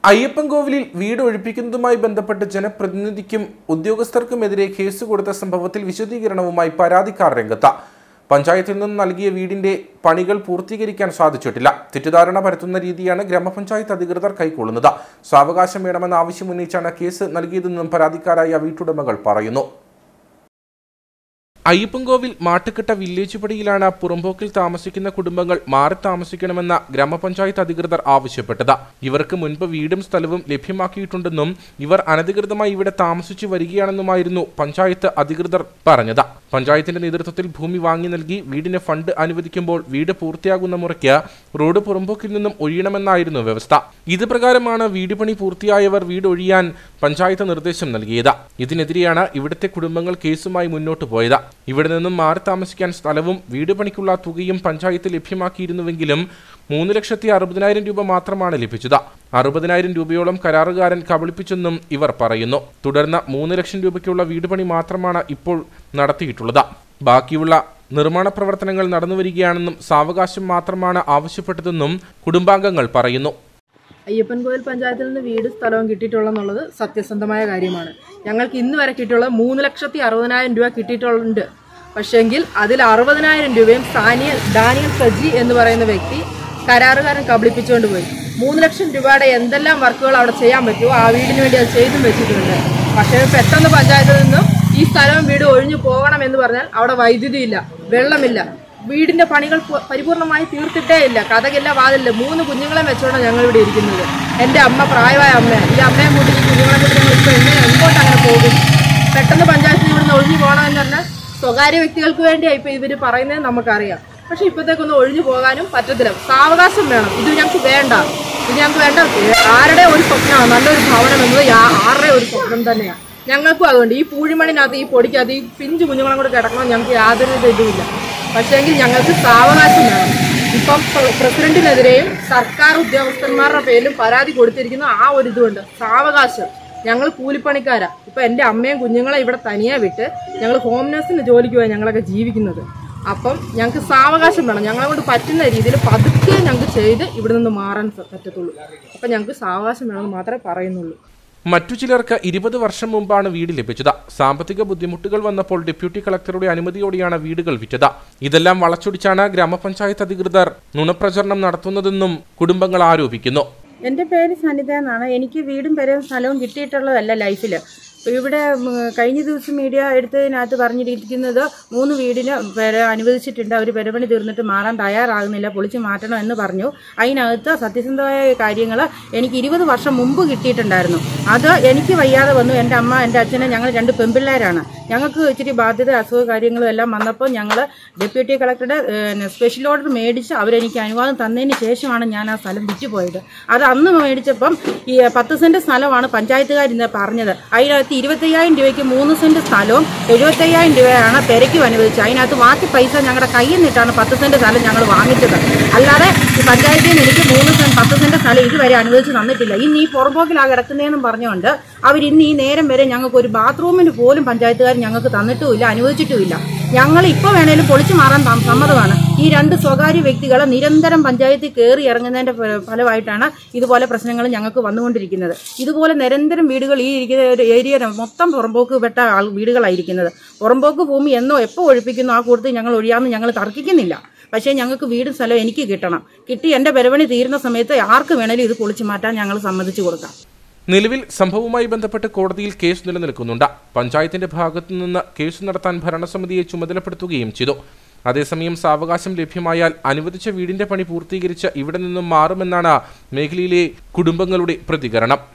അയ്യപ്പൻകോവിലിൽ വീട് ഒഴിപ്പിക്കുന്നതുമായി ബന്ധപ്പെട്ട് ജനപ്രതിനിധിക്കും ഉദ്യോഗസ്ഥർക്കുമെതിരെ കേസ് കൊടുത്ത സംഭവത്തിൽ വിശദീകരണവുമായി പരാതിക്കാർ രംഗത്ത്. പഞ്ചായത്തിൽ നിന്ന് നൽകിയ വീടിന്റെ പണികൾ പൂർത്തീകരിക്കാൻ സാധിച്ചിട്ടില്ല. തെറ്റിദ്ധാരണ പരത്തുന്ന രീതിയാണ് ഗ്രാമപഞ്ചായത്ത് അധികൃതർ കൈക്കൊള്ളുന്നത്. സാവകാശം വേണമെന്ന ആവശ്യമുന്നയിച്ചാണ് കേസ് നൽകിയതെന്നും പരാതിക്കാരായ വീട്ടുടമകൾ പറയുന്നു. അയ്യപ്പൻകോവിൽ മാട്ടുകെട്ട വില്ലേജ് പടിയിലാണ് പുറമ്പോക്കിൽ താമസിക്കുന്ന കുടുംബങ്ങൾ മാറി താമസിക്കണമെന്ന ഗ്രാമപഞ്ചായത്ത് അധികൃതർ ആവശ്യപ്പെട്ടത്. ഇവർക്ക് മുൻപ് വീടും സ്ഥലവും ലഭ്യമാക്കിയിട്ടുണ്ടെന്നും ഇവർ അനധികൃതമായി ഇവിടെ താമസിച്ചു വരികയാണെന്നുമായിരുന്നു പഞ്ചായത്ത് അധികൃതർ പറഞ്ഞത്. പഞ്ചായത്തിന്റെ നേതൃത്വത്തിൽ ഭൂമി വാങ്ങി നൽകി വീടിന് ഫണ്ട് അനുവദിക്കുമ്പോൾ വീട് പൂർത്തിയാകുന്ന മുറയ്ക്ക് റോഡ് പുറമ്പോക്കിൽ നിന്നും ഒഴിയണമെന്നായിരുന്നു വ്യവസ്ഥ. ഇത് പ്രകാരമാണ് വീട് പണി പൂർത്തിയായവർ വീട് ഒഴിയാൻ പഞ്ചായത്ത് നിർദ്ദേശം നൽകിയത്. ഇതിനെതിരെയാണ് ഇവിടുത്തെ കുടുംബങ്ങൾ കേസുമായി മുന്നോട്ട് പോയത്. ഇവിടെ നിന്നും മാറി താമസിക്കാൻ സ്ഥലവും വീട് പണിക്കുള്ള തുകയും പഞ്ചായത്ത് ലഭ്യമാക്കിയിരുന്നുവെങ്കിലും 3,60,000 രൂപ മാത്രമാണ് ലഭിച്ചത്. 60,000 രൂപയോളം കരാറുകാരൻ കബളിപ്പിച്ചെന്നും ഇവർ പറയുന്നു. തുടർന്ന് 3 ലക്ഷം രൂപയ്ക്കുള്ള വീട് പണി മാത്രമാണ് ഇപ്പോൾ നടത്തിയിട്ടുള്ളത്. ബാക്കിയുള്ള നിർമ്മാണ പ്രവർത്തനങ്ങൾ നടന്നുവരികയാണെന്നും സാവകാശം മാത്രമാണ് ആവശ്യപ്പെട്ടതെന്നും കുടുംബാംഗങ്ങൾ പറയുന്നു. അയ്യപ്പൻകോവിൽ പഞ്ചായത്തിൽ നിന്ന് വീട് സ്ഥലവും കിട്ടിയിട്ടുള്ളതെന്നുള്ളത് സത്യസന്ധമായ കാര്യമാണ്. ഞങ്ങൾക്ക് ഇന്ന് വരെ കിട്ടിയിട്ടുള്ളത് 3,60,000 രൂപ കിട്ടിയിട്ടുണ്ട്. പക്ഷേങ്കിൽ അതിൽ 60,000 രൂപയും ഡാനിയൽ സജി എന്ന് പറയുന്ന വ്യക്തി കരാറുകാരൻ കബളിപ്പിച്ചുകൊണ്ട് പോയി. 3 ലക്ഷം രൂപയുടെ എന്തെല്ലാം വർക്കുകൾ അവിടെ ചെയ്യാൻ പറ്റുമോ ആ വീടിന് വേണ്ടി അത് ചെയ്തും വെച്ചിട്ടുണ്ട്. പക്ഷേ പെട്ടെന്ന് പഞ്ചായത്തിൽ നിന്നും ഈ സ്ഥലവും വീട് ഒഴിഞ്ഞു പോകണം എന്ന് പറഞ്ഞാൽ അവിടെ വൈദ്യുതി ഇല്ല, വെള്ളമില്ല, വീടിന്റെ പണികൾ പരിപൂർണമായി തീർത്തിട്ടേ ഇല്ല, കഥകില്ല, വാതിലില്ല. 3 കുഞ്ഞുങ്ങളെ വെച്ചോണ്ടാണ് ഞങ്ങൾ ഇവിടെ ഇരിക്കുന്നത്. എൻ്റെ അമ്മ പ്രായമായ അമ്മയാണ്. ഈ അമ്മയെ കൂട്ടി ഈ കുഞ്ഞുങ്ങളെ കൂട്ടി ഞങ്ങൾ ഇപ്പോൾ എങ്ങോട്ട് അങ്ങനെ പോകും? പെട്ടെന്ന് പഞ്ചായത്തിൽ ഇവിടുന്ന് ഒഴിഞ്ഞു പോകണമെന്ന് പറഞ്ഞാൽ സ്വകാര്യ വ്യക്തികൾക്ക് വേണ്ടിയാണ് ഇപ്പോൾ ഇവർ പറയുന്നത് നമുക്കറിയാം. പക്ഷെ ഇപ്പോഴത്തേക്കൊന്നും ഒഴിഞ്ഞു പോകാനും പറ്റത്തില്ല. സാവകാശം വേണം. ഇത് ഞങ്ങൾക്ക് വേണ്ട. ആരുടെ ഒരു സ്വപ്നമാണ് നല്ലൊരു ഭവനം എന്നത് ആരുടെ ഒരു സ്വപ്നം തന്നെയാണ്. ഞങ്ങൾക്കും അതുകൊണ്ട് ഈ പൂഴിമണിനകത്ത് ഈ പൊടിക്കകത്ത് ഈ പിഞ്ചു കുഞ്ഞുങ്ങളും കൂടെ കിടക്കണം ഞങ്ങൾക്ക് യാതൊരു ഇതുമില്ല. പക്ഷേങ്കിൽ ഞങ്ങൾക്ക് സാവകാശം വേണം. ഇപ്പം പ്രസിഡന്റിനെതിരെയും സർക്കാർ ഉദ്യോഗസ്ഥന്മാരുടെ പേരിലും പരാതി കൊടുത്തിരിക്കുന്ന ആ ഒരു ഇതുകൊണ്ട് സാവകാശം. ഞങ്ങൾ കൂലിപ്പണിക്കാരാ. ഇപ്പം എൻ്റെ അമ്മയും കുഞ്ഞുങ്ങളെ ഇവിടെ തനിയെ വിട്ട് ഞങ്ങൾ ഹോം നഴ്സിന് ജോലിക്ക് പോയി ഞങ്ങളൊക്കെ ജീവിക്കുന്നത്. അപ്പം ഞങ്ങൾക്ക് സാവകാശം വേണം. ഞങ്ങളെ കൊണ്ട് പറ്റുന്ന രീതിയിൽ പതുക്കെ ഞങ്ങൾക്ക് ചെയ്ത് ഇവിടെ നിന്ന് മാറാൻ പറ്റത്തുള്ളൂ. അപ്പം ഞങ്ങൾക്ക് സാവകാശം വേണമെന്ന് മാത്രമേ പറയുന്നുള്ളൂ. മറ്റു ചിലർക്ക് 20 വർഷം മുമ്പാണ് വീട് ലഭിച്ചത്. സാമ്പത്തിക ബുദ്ധിമുട്ടുകൾ വന്നപ്പോൾ ഡെപ്യൂട്ടി കളക്ടറുടെ അനുമതിയോടെയാണ് വീടുകൾ വിറ്റത്. ഇതെല്ലാം വളച്ചൊടിച്ചാണ് ഗ്രാമപഞ്ചായത്ത് അധികൃതർ നുണപ്രചരണം നടത്തുന്നതെന്നും കുടുംബങ്ങൾ ആരോപിക്കുന്നു. എൻ്റെ പേര് സനിത എന്നാണ്. എനിക്ക് വീടും പെരയും സ്ഥലവും കിട്ടിയിട്ടുള്ളതല്ല ലൈഫിൽ. ഇവിടെ കഴിഞ്ഞ ദിവസം മീഡിയ എടുത്തതിനകത്ത് പറഞ്ഞിരിക്കുന്നത് 3 വീടിന് പെര അനുവദിച്ചിട്ടുണ്ട്. അവർ പെരപണി തീർന്നിട്ട് മാറാൻ തയ്യാറാകുന്നില്ല, പൊളിച്ച് മാറ്റണം എന്ന് പറഞ്ഞു. അതിനകത്ത് സത്യസന്ധമായ കാര്യങ്ങൾ എനിക്ക് 20 വർഷം മുമ്പ് കിട്ടിയിട്ടുണ്ടായിരുന്നു. അത് എനിക്ക് വയ്യാതെ വന്നു. എൻ്റെ അമ്മ എൻ്റെ അച്ഛനെ ഞങ്ങൾ 2 പെൺപിള്ളേരാണ്. ഞങ്ങൾക്ക് ഇച്ചിരി ബാധ്യത അസുഖ കാര്യങ്ങളും എല്ലാം വന്നപ്പോൾ ഞങ്ങൾ ഡെപ്യൂട്ടി കളക്ടറുടെ സ്പെഷ്യൽ ഓർഡർ മേടിച്ച് അവരെനിക്ക് അനുവാദം തന്നതിന് ശേഷമാണ് ഞാൻ ആ സ്ഥലം വിറ്റുപോയത്. അത് അന്ന് മേടിച്ചപ്പം ഈ 10 സെന്റ് സ്ഥലമാണ് പഞ്ചായത്തുകാരിന്ന് പറഞ്ഞത്. അതിനകത്ത് 25,000 രൂപയ്ക്ക് 3 സെന്റ് സ്ഥലവും 75,000 രൂപയാണ് പെരയ്ക്കും അനുവദിച്ചത്. അതിനകത്ത് ബാക്കി പൈസ ഞങ്ങളുടെ കയ്യിൽ നിന്നിട്ടാണ് 10 സെന്റ് സ്ഥലം ഞങ്ങൾ വാങ്ങിച്ചത്. അല്ലാതെ ഈ പഞ്ചായത്തിൽ നിന്ന് എനിക്ക് 10 സെന്റ് സ്ഥലം ഇതുവരെ അനുവദിച്ച് തന്നിട്ടില്ല. ഇന്ന് ഈ പുറമ്പോക്കിലാണ് കിടക്കുന്നതെന്നും പറഞ്ഞുകൊണ്ട് അവരിന്ന് ഈ നേരം വരെ ഞങ്ങൾക്ക് ഒരു ബാത്റൂമിന് പോലും പഞ്ചായത്തുകാർ ഞങ്ങൾക്ക് തന്നിട്ടുമില്ല, അനുവദിച്ചിട്ടുമില്ല. ഞങ്ങൾ ഇപ്പോൾ വേണേലും പൊളിച്ചു മാറാൻ സമ്മതമാണ്. ഈ 2 സ്വകാര്യ വ്യക്തികൾ നിരന്തരം പഞ്ചായത്തിൽ കയറി ഇറങ്ങുന്നതിന്റെ ഫലമായിട്ടാണ് ഇതുപോലെ പ്രശ്നങ്ങൾ ഞങ്ങൾക്ക് വന്നുകൊണ്ടിരിക്കുന്നത്. ഇതുപോലെ നിരന്തരം വീടുകൾ ഈ ഇരിക്കുന്ന ഒരു ഏരിയ മൊത്തം പുറമ്പോക്ക് പെട്ട വീടുകളായിരിക്കുന്നത്. പുറമ്പോക്ക് ഭൂമി എന്നോ എപ്പോൾ ഒഴിപ്പിക്കുന്നു ആ കൂട്ടത്തിൽ ഞങ്ങൾ ഒഴിയാമെന്ന് ഞങ്ങൾ തർക്കിക്കുന്നില്ല. പക്ഷേ ഞങ്ങൾക്ക് വീടും സ്ഥലം എനിക്ക് കിട്ടണം. കിട്ടി എൻ്റെ പെരപണി തീരുന്ന സമയത്ത് ആർക്ക് വേണേലും ഇത് പൊളിച്ചു മാറ്റാൻ ഞങ്ങൾ സമ്മതിച്ചു കൊടുക്കാം. നിലവിൽ സംഭവവുമായി ബന്ധപ്പെട്ട് കോടതിയിൽ കേസ് നിലനിൽക്കുന്നുണ്ട്. പഞ്ചായത്തിന്റെ ഭാഗത്തുനിന്ന് കേസ് നടത്താൻ ഭരണസമിതിയെ ചുമതലപ്പെടുത്തുകയും ചെയ്തു. അതേസമയം സാവകാശം ലഭ്യമായാൽ അനുവദിച്ച വീടിന്റെ പണി പൂർത്തീകരിച്ച് ഇവിടെ നിന്നും മാറുമെന്നാണ് മേഖലയിലെ കുടുംബങ്ങളുടെ പ്രതികരണം.